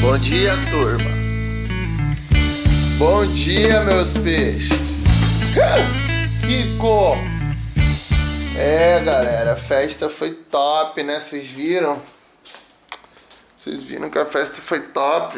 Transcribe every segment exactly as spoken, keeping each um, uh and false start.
Bom dia, turma. Bom dia, meus peixes. Kiko. É, galera, a festa foi top, né? Vocês viram? Vocês viram que a festa foi top?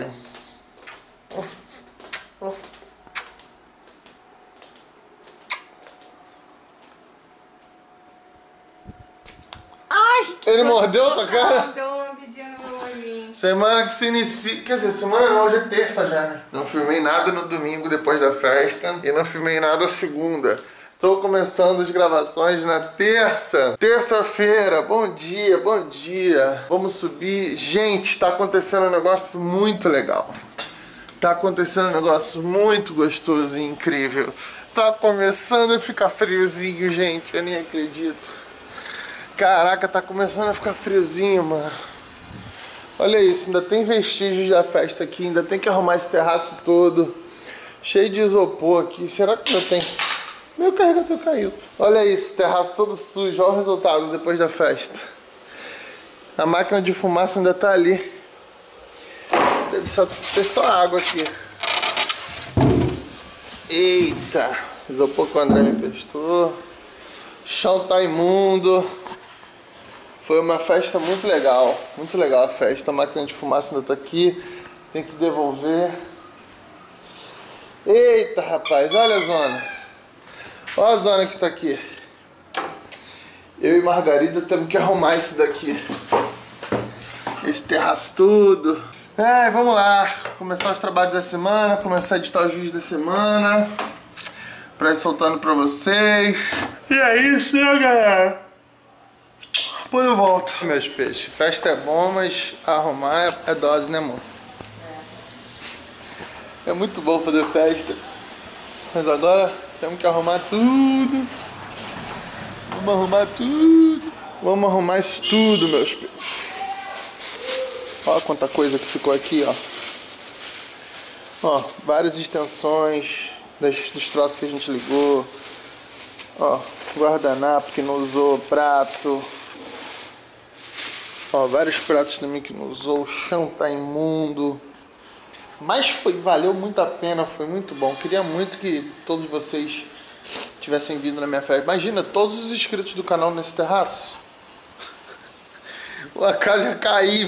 Ai, Ele mordeu a tua cara? Deu uma lambidinha no meu olhinho. Semana que se inicia... Quer dizer, semana não, hoje é terça já, né? Não filmei nada no domingo depois da festa. E não filmei nada segunda. Tô começando as gravações na terça. Terça-feira, bom dia, bom dia. Vamos subir. Gente, tá acontecendo um negócio muito legal. Tá acontecendo um negócio muito gostoso e incrível. Tá começando a ficar friozinho, gente. Eu nem acredito. Caraca, tá começando a ficar friozinho, mano. Olha isso, ainda tem vestígios da festa aqui. Ainda tem que arrumar esse terraço todo. Cheio de isopor aqui. Será que ainda tem... Meu carregador caiu. Olha isso, terraço todo sujo. Olha o resultado depois da festa. A máquina de fumaça ainda tá ali. Deve só ter só água aqui. Eita. Isopor que o André me emprestou. O chão tá imundo. Foi uma festa muito legal. Muito legal a festa. A máquina de fumaça ainda tá aqui. Tem que devolver. Eita, rapaz. Olha a zona. Olha a zona que tá aqui. Eu e Margarida temos que arrumar isso daqui. Esse terraço tudo. É, vamos lá. Começar os trabalhos da semana. Começar a editar os vídeos da semana. Pra ir soltando pra vocês. E é isso, né, galera? Depois eu volto. Meus peixes. Festa é bom, mas arrumar é, é dose, né, amor? É. É muito bom fazer festa. Mas agora... temos que arrumar tudo. Vamos arrumar tudo. Vamos arrumar isso tudo, meus peixes. Olha quanta coisa que ficou aqui, ó. Ó, várias extensões das, dos troços que a gente ligou. Ó, guardanapo que não usou, prato. Ó, vários pratos também que não usou. O chão tá imundo. Mas foi, valeu muito a pena, foi muito bom. Queria muito que todos vocês tivessem vindo na minha festa. Imagina, todos os inscritos do canal nesse terraço. A casa ia cair.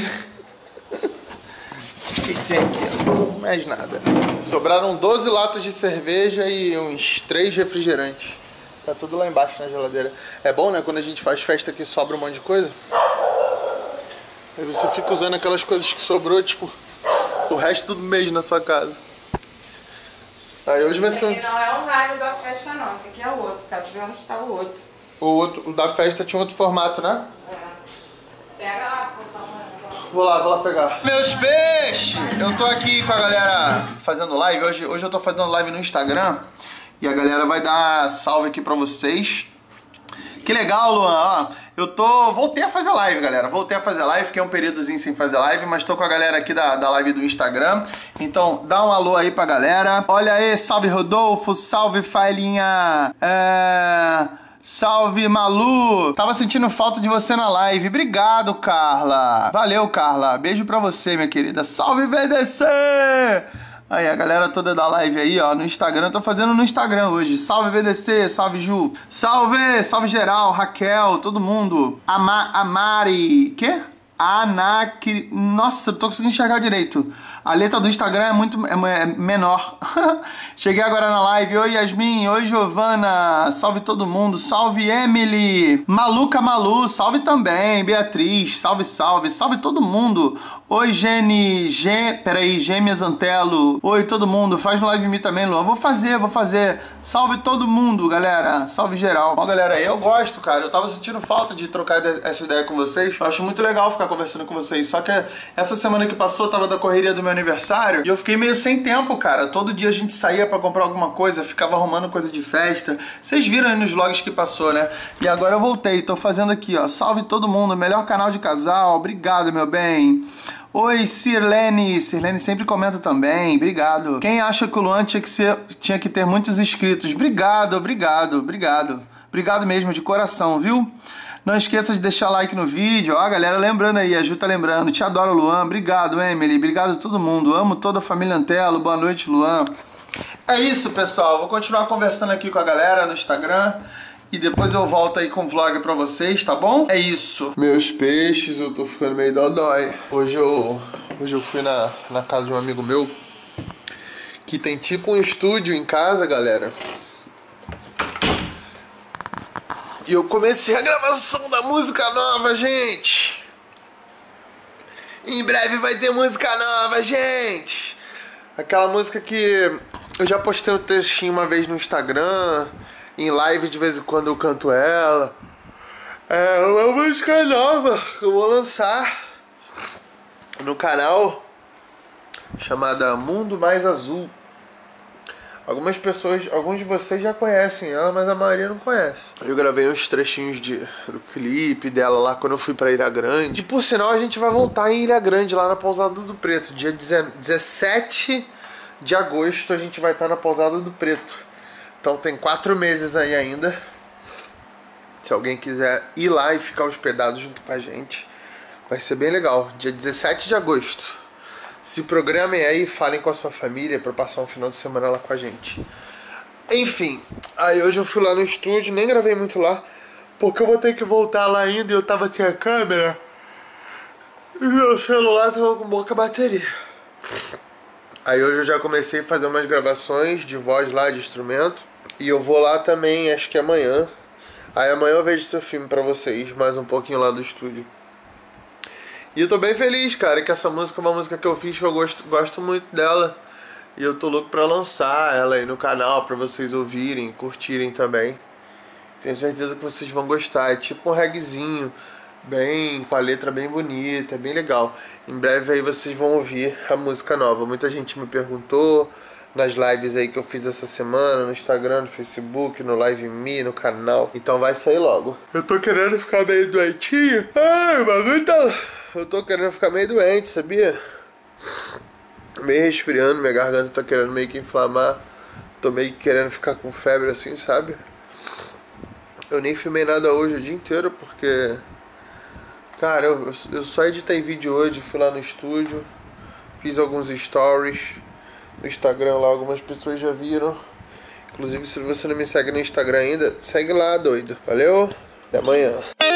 O que tem aqui? Mais nada. Sobraram doze latas de cerveja e uns três refrigerantes. Tá tudo lá embaixo na geladeira. É bom, né? Quando a gente faz festa que sobra um monte de coisa. Aí você fica usando aquelas coisas que sobrou, tipo... o resto do mês na sua casa. Aí hoje vai ser... Esse aqui não é o rádio da festa não, esse aqui é o outro. Quero ver onde está o outro. O outro, o da festa tinha outro formato, né? É. Pega lá, por favor. Vou lá, vou lá pegar. Meus peixes! Eu tô aqui com a galera fazendo live. Hoje, hoje eu tô fazendo live no Instagram. E a galera vai dar salve aqui pra vocês. Que legal, Luan. Ó, eu tô... voltei a fazer live, galera. Voltei a fazer live. Fiquei um períodozinho sem fazer live, mas tô com a galera aqui da, da live do Instagram. Então, dá um alô aí pra galera. Olha aí, salve Rodolfo, salve Failinha. É... salve Malu. Tava sentindo falta de você na live. Obrigado, Carla. Valeu, Carla. Beijo pra você, minha querida. Salve V D C! Aí, a galera toda da live aí, ó, no Instagram. Tô fazendo no Instagram hoje. Salve V D C, salve Ju. Salve, salve geral, Raquel, todo mundo. Ama, Amari, quê? Anacri... Nossa, eu tô conseguindo enxergar direito. A letra do Instagram é muito é, é menor. Cheguei agora na live. Oi, Yasmin. Oi, Giovana. Salve todo mundo. Salve, Emily. Maluca Malu. Salve também. Beatriz. Salve, salve. Salve todo mundo. Oi, Gene. Gê... Peraí, Gêmeas Antelo. Oi, todo mundo. Faz no live em mim também, Luan. Vou fazer, vou fazer. Salve todo mundo, galera. Salve geral. Ó, galera, eu gosto, cara. Eu tava sentindo falta de trocar essa ideia com vocês. Eu acho muito legal ficar conversando com vocês. Só que essa semana que passou, tava da correria do meu aniversário e eu fiquei meio sem tempo, cara. Todo dia a gente saía pra comprar alguma coisa, ficava arrumando coisa de festa. Vocês viram aí nos vlogs que passou, né? E agora eu voltei. Tô fazendo aqui, ó. Salve todo mundo. Melhor canal de casal. Obrigado, meu bem. Oi, Sirlene. Sirlene sempre comenta também. Obrigado. Quem acha que o Luan tinha que, ser, tinha que ter muitos inscritos? Obrigado, obrigado, obrigado. Obrigado mesmo, de coração, viu? Não esqueça de deixar like no vídeo. Ó, a galera lembrando aí, a Ju tá lembrando. Te adoro, Luan. Obrigado, Emily. Obrigado a todo mundo. Amo toda a família Antelo. Boa noite, Luan. É isso, pessoal. Vou continuar conversando aqui com a galera no Instagram. E depois eu volto aí com o vlog pra vocês, tá bom? É isso. Meus peixes, eu tô ficando meio dodói. Hoje eu, hoje eu fui na, na casa de um amigo meu que tem tipo um estúdio em casa, galera. E eu comecei a gravação da música nova, gente. Em breve vai ter música nova, gente. Aquela música que eu já postei um trechinho uma vez no Instagram. Em live de vez em quando eu canto ela. É uma música nova que eu vou lançar no canal, chamada Mundo Mais Azul. Algumas pessoas, alguns de vocês já conhecem ela, mas a maioria não conhece. Eu gravei uns trechinhos de, do clipe dela lá quando eu fui pra Ilha Grande. E por sinal a gente vai voltar em Ilha Grande, lá na Pousada do Preto. Dia dezessete de agosto a gente vai estar na Pousada do Preto. Então tem quatro meses aí ainda. Se alguém quiser ir lá e ficar hospedado junto com a gente, vai ser bem legal. Dia dezessete de agosto. Se programem aí e falem com a sua família para passar um final de semana lá com a gente. Enfim, aí hoje eu fui lá no estúdio, nem gravei muito lá, porque eu vou ter que voltar lá ainda e eu tava sem a câmera. E meu celular tava com pouca bateria. Aí hoje eu já comecei a fazer umas gravações de voz lá, de instrumento. E eu vou lá também, acho que amanhã. Aí amanhã eu vejo seu filme pra vocês, mais um pouquinho lá do estúdio. E eu tô bem feliz, cara, que essa música é uma música que eu fiz, que eu gosto, gosto muito dela. E eu tô louco pra lançar ela aí no canal, pra vocês ouvirem, curtirem também. Tenho certeza que vocês vão gostar. É tipo um reggaezinho, bem, com a letra bem bonita, bem legal. Em breve aí vocês vão ouvir a música nova. Muita gente me perguntou nas lives aí que eu fiz essa semana, no Instagram, no Facebook, no Live Me, no canal. Então vai sair logo. Eu tô querendo ficar meio doentinho. Ai, o bagulho tá... Eu tô querendo ficar meio doente, sabia? Meio resfriando, minha garganta tá querendo meio que inflamar. Tô meio que querendo ficar com febre assim, sabe? Eu nem filmei nada hoje o dia inteiro porque... Cara, eu, eu só editei vídeo hoje, fui lá no estúdio, fiz alguns stories no Instagram lá, algumas pessoas já viram. Inclusive, se você não me segue no Instagram ainda, segue lá, doido. Valeu? Até amanhã.